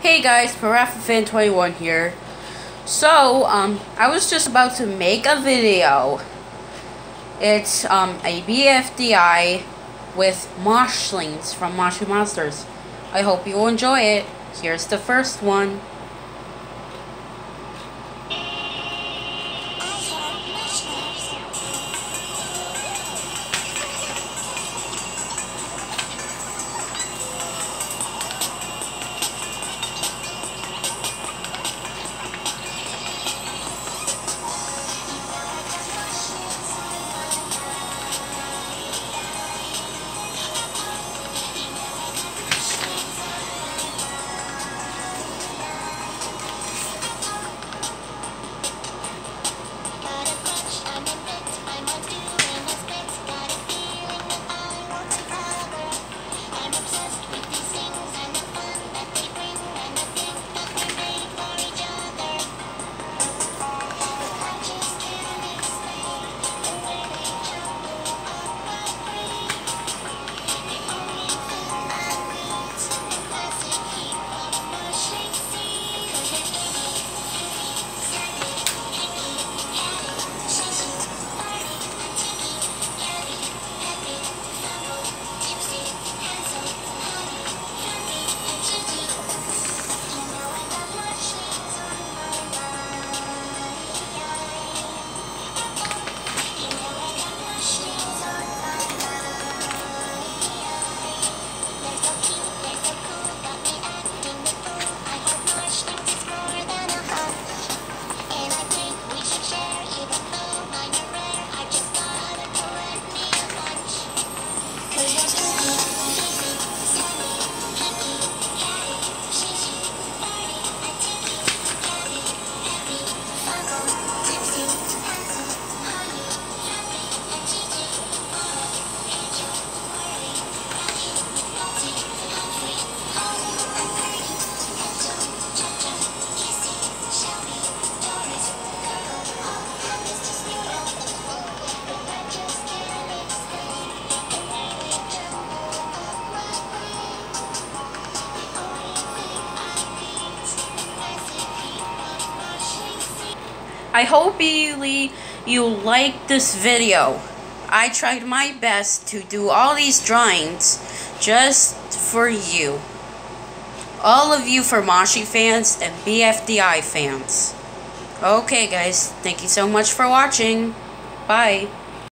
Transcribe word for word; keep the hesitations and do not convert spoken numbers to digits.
Hey guys, Parafafan twenty-one here. So, um, I was just about to make a video. It's, um, a B F D I with moshlings from Moshi Monsters. I hope you will enjoy it. Here's the first one. I hope you, you liked this video. I tried my best to do all these drawings just for you. All of you for Moshi fans and B F D I fans. Okay guys, thank you so much for watching. Bye.